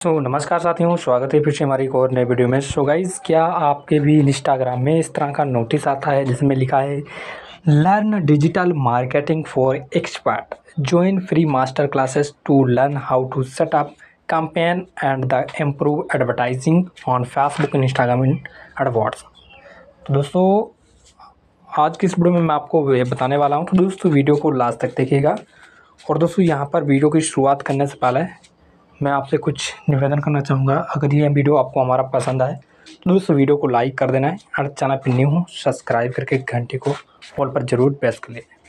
तो नमस्कार साथियों, स्वागत है फिर से हमारी एक और नए वीडियो में। सो गाइस, क्या आपके भी इंस्टाग्राम में इस तरह का नोटिस आता है जिसमें लिखा है learn digital marketing for expert, join free master classes to learn how to set up campaign and the improve advertising on Facebook, Instagram and WhatsApp. तो दोस्तों, आज की इस वीडियो में मैं आपको ये बताने वाला हूँ। तो दोस्तों, वीडियो को लास्ट तक देखिएगा। और दोस्तों, यहाँ पर वीडियो की शुरुआत करने से पहले मैं आपसे कुछ निवेदन करना चाहूँगा। अगर ये वीडियो आपको हमारा पसंद आए तो दोस्तों वीडियो को लाइक कर देना है और चैनल पर न्यू हो सब्सक्राइब करके घंटे को ऑल पर ज़रूर प्रेस कर लें।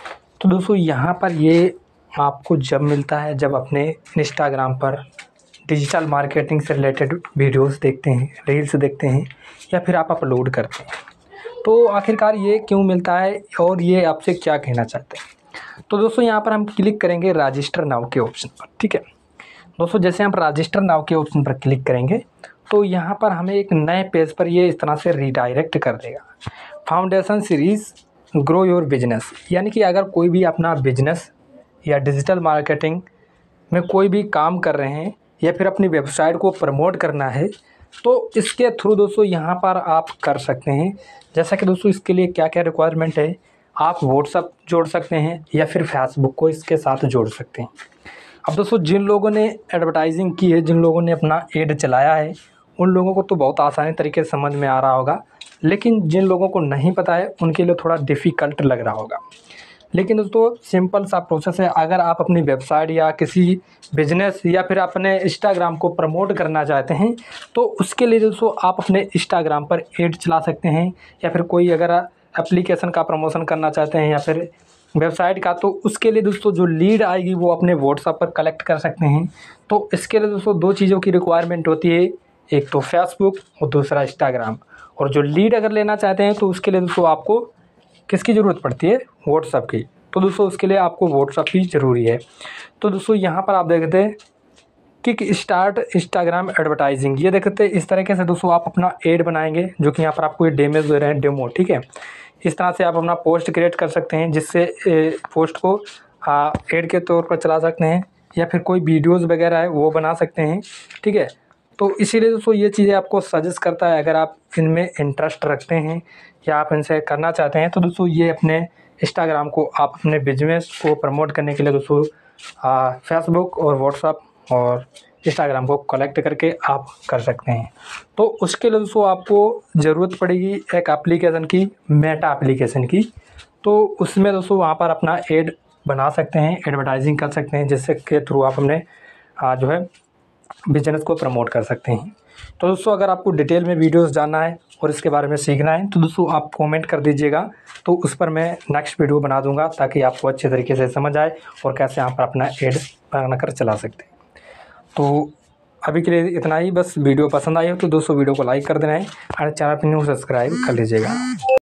तो दोस्तों, यहाँ पर ये आपको जब मिलता है जब अपने इंस्टाग्राम पर डिजिटल मार्केटिंग से रिलेटेड वीडियोस देखते हैं, रील्स देखते हैं या फिर आप अपलोड करते हैं। तो आखिरकार ये क्यों मिलता है और ये आपसे क्या कहना चाहते हैं। तो दोस्तों, यहाँ पर हम क्लिक करेंगे रजिस्टर नाउ के ऑप्शन पर। ठीक है दोस्तों, जैसे हम रजिस्टर नाउ के ऑप्शन पर क्लिक करेंगे तो यहाँ पर हमें एक नए पेज पर ये इस तरह से रीडायरेक्ट कर देगा। Foundation series grow your business, यानी कि अगर कोई भी अपना बिजनेस या डिजिटल मार्केटिंग में कोई भी काम कर रहे हैं या फिर अपनी वेबसाइट को प्रमोट करना है तो इसके थ्रू दोस्तों यहाँ पर आप कर सकते हैं। जैसा कि दोस्तों, इसके लिए क्या क्या रिक्वायरमेंट है, आप व्हाट्सअप जोड़ सकते हैं या फिर फेसबुक को इसके साथ जोड़ सकते हैं। अब दोस्तों, जिन लोगों ने एडवर्टाइजिंग की है, जिन लोगों ने अपना एड चलाया है, उन लोगों को तो बहुत आसानी तरीके से समझ में आ रहा होगा, लेकिन जिन लोगों को नहीं पता है उनके लिए थोड़ा डिफ़िकल्ट लग रहा होगा। लेकिन दोस्तों, सिंपल सा प्रोसेस है। अगर आप अपनी वेबसाइट या किसी बिजनेस या फिर अपने इंस्टाग्राम को प्रमोट करना चाहते हैं तो उसके लिए दोस्तों आप अपने इंस्टाग्राम पर एड चला सकते हैं, या फिर कोई अगर एप्लीकेशन का प्रमोशन करना चाहते हैं या फिर वेबसाइट का, तो उसके लिए दोस्तों जो लीड आएगी वो अपने व्हाट्सएप पर कलेक्ट कर सकते हैं। तो इसके लिए दोस्तों दो चीज़ों की रिक्वायरमेंट होती है, एक तो फेसबुक और दूसरा इंस्टाग्राम। और जो लीड अगर लेना चाहते हैं तो उसके लिए दोस्तों आपको किसकी ज़रूरत पड़ती है, व्हाट्सएप की। तो दोस्तों उसके लिए आपको व्हाट्सएप ही ज़रूरी है। तो दोस्तों, यहाँ पर आप देखते हैं किक स्टार्ट इंस्टाग्राम एडवर्टाइजिंग, ये देखते हैं इस तरीके से दोस्तों आप अपना एड बनाएंगे, जो कि यहाँ पर आपको ये डेमो दे रहे हैं, डेमो। ठीक है, इस तरह से आप अपना पोस्ट क्रिएट कर सकते हैं जिससे पोस्ट को एड के तौर पर चला सकते हैं या फिर कोई वीडियोस वगैरह है वो बना सकते हैं। ठीक है, तो इसीलिए दोस्तों ये चीज़ें आपको सजेस्ट करता है। अगर आप इनमें इंटरेस्ट रखते हैं या आप इनसे करना चाहते हैं तो दोस्तों ये अपने इंस्टाग्राम को आप अपने बिजनेस को प्रमोट करने के लिए दोस्तों फेसबुक और व्हाट्सएप और इंस्टाग्राम को कलेक्ट करके आप कर सकते हैं। तो उसके लिए दोस्तों आपको ज़रूरत पड़ेगी एक एप्लीकेशन की, मेटा एप्लीकेशन की। तो उसमें दोस्तों वहाँ पर अपना एड बना सकते हैं, एडवर्टाइजिंग कर सकते हैं, जिससे के थ्रू आप अपने जो है बिजनेस को प्रमोट कर सकते हैं। तो दोस्तों, अगर आपको डिटेल में वीडियोस जानना है और इसके बारे में सीखना है तो दोस्तों आप कमेंट कर दीजिएगा, तो उस पर मैं नेक्स्ट वीडियो बना दूंगा ताकि आपको अच्छे तरीके से समझ आए और कैसे यहाँ पर अपना एड बनाकर चला सकते हैं। तो अभी के लिए इतना ही। बस वीडियो पसंद आई हो तो दोस्तों वीडियो को लाइक कर देना है और चैनल पर न्यू सब्सक्राइब कर लीजिएगा।